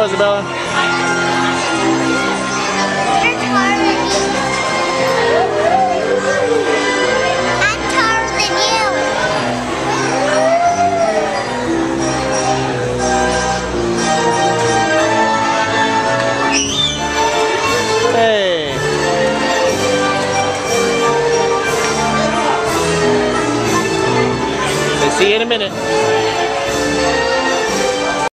go, Isabella. You're taller than me. I'm taller than you. Hey. See you in a minute.